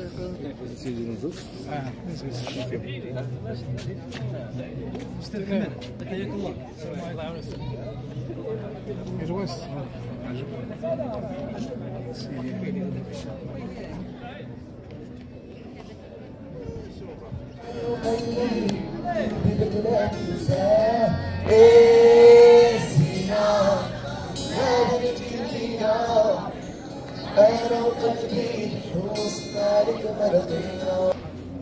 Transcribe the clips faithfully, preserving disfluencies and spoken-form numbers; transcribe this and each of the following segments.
سيدي نزوج اه استاذ كمال حياك الله. الله يعاون استاذ رواس سيدي أنا وقلبي وصلنا لك مرضينا.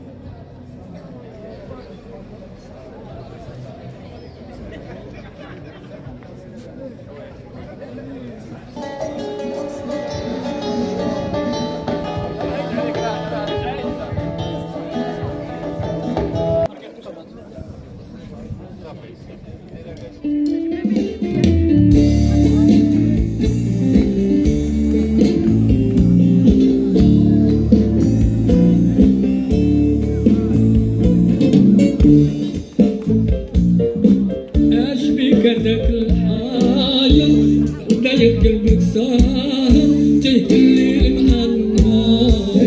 هذاك الحايل ضايق قلبك سهر تيه الليل مع النهار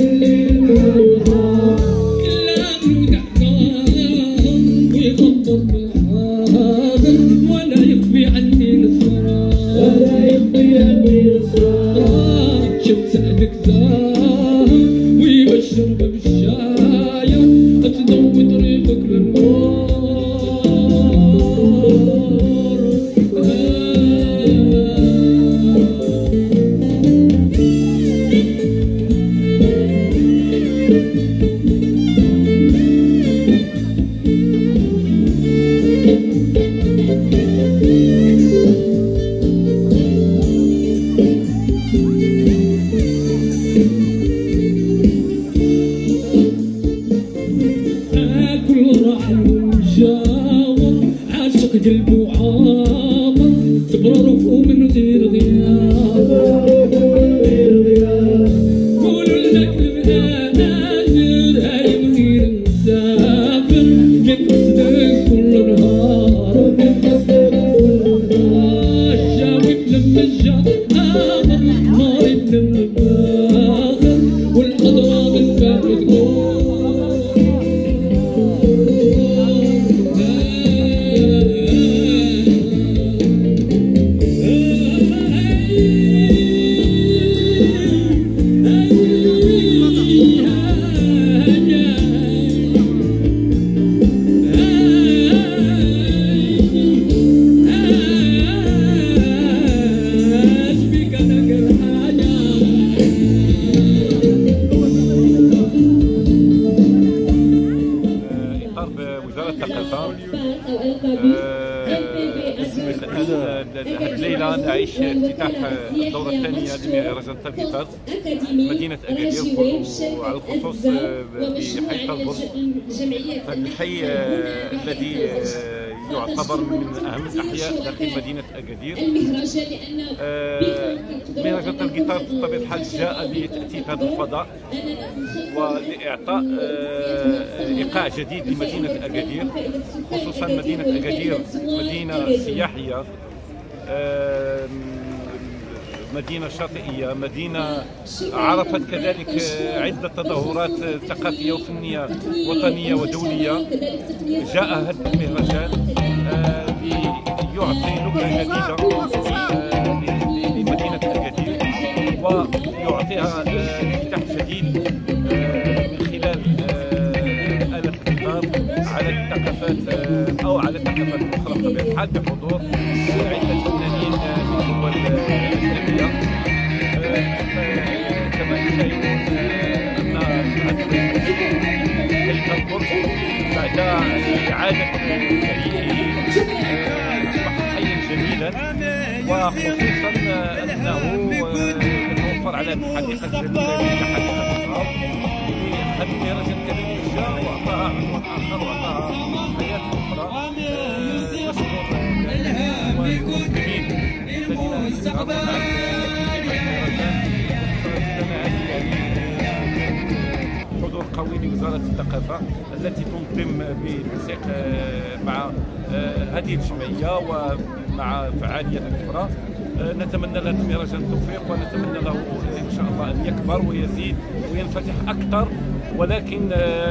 كلام ودعكار ويخبر بالحاضر ولا يخفي عني الاسرار ولا يخفي عني الاسرار شفت سعدك زهر ويبشر بالشاير تضوي طريقك للنور عاشق قلبي وعامر تبرر ومن غير غياب قولوا لك المهاجر هاي من غير مسافر من قصدك كل نهار من قصدك كل نهار الشاوي لما جا آخر الحمار بلم باخر والحضرة من فارق الليلة نعيش افتتاح الدورة الثانية لمهرجان تالقيطاز مدينة أكادير وعلى الخصوص بحي طالبرج الحي الذي يعتبر من أهم الأحياء داخل مدينة أكادير. مهرجان تالقيطاز بطبيعة الحال جاء لتأتيت هذا الفضاء ولإعطاء إيقاع جديد لمدينة أكادير، خصوصا مدينة أكادير مدينة سياحية، مدينة شاطئية، مدينة عرفت كذلك عدة تظاهرات ثقافية وفنية وطنية ودولية. جاء هذا المهرجان ليعطي نكهة جديدة لمدينة أكادير ويعطيها انفتاح جديد من خلال آلة الخطاب على الثقافات أو على الثقافات الأخرى بطبيعة الحال بحضور عدة فنانين من الدول الأجنبية. كما تشاهدون أن هذا حي طالبرج بعد إعادة تهيئه أصبح حيا جميلا، وخصوصا أنه يتوفر على الحديقة الجنوبية حديقة الصغار. هذا المهرجان كذلك جاء وأعطاها عنوان آخر وأعطاها حياة أخرى. نشكر المنظمين الذين يساعدون حضور قوي لوزارة الثقافة التي تنظم بالتنسيق مع هذه الجمعية ومع فعاليات أخرى نتمنى له المهرجان التوفيق، ونتمنى له ان شاء الله ان يكبر ويزيد وينفتح اكثر. ولكن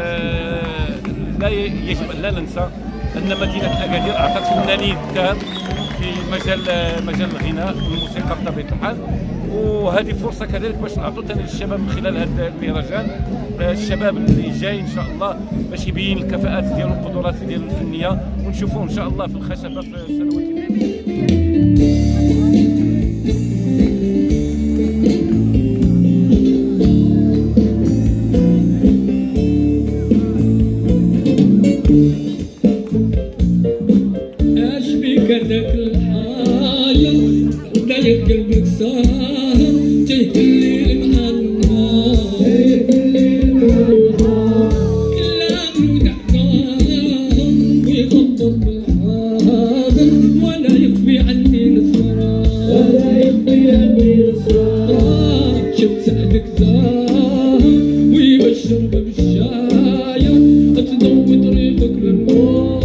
لا يجب ان لا ننسى ان مدينه اكادير اعطت فنانين كثار في مجال مجال الغناء والموسيقى بطبيعه الحال، وهذه فرصه كذلك باش نعطوا ثاني للشباب من خلال هذا المهرجان، الشباب اللي جاي ان شاء الله باش يبين الكفاءات ديالو والقدرات ديالو الفنيه، ونشوفوه ان شاء الله في الخشبه في السنوات الجايه. هذاك الحاير داير قلبك ساهر جاي الليل مع النهار، كلام ودعكار ويخبر بالحاضر ولا يخفي عني الاسرار، ولا يخفي عني الاسرار. شفت سعدك زاهر ويبشر بالشاير تضوي طريقك للنور.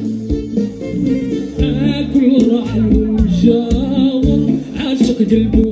راح المجاور عاشق قلبه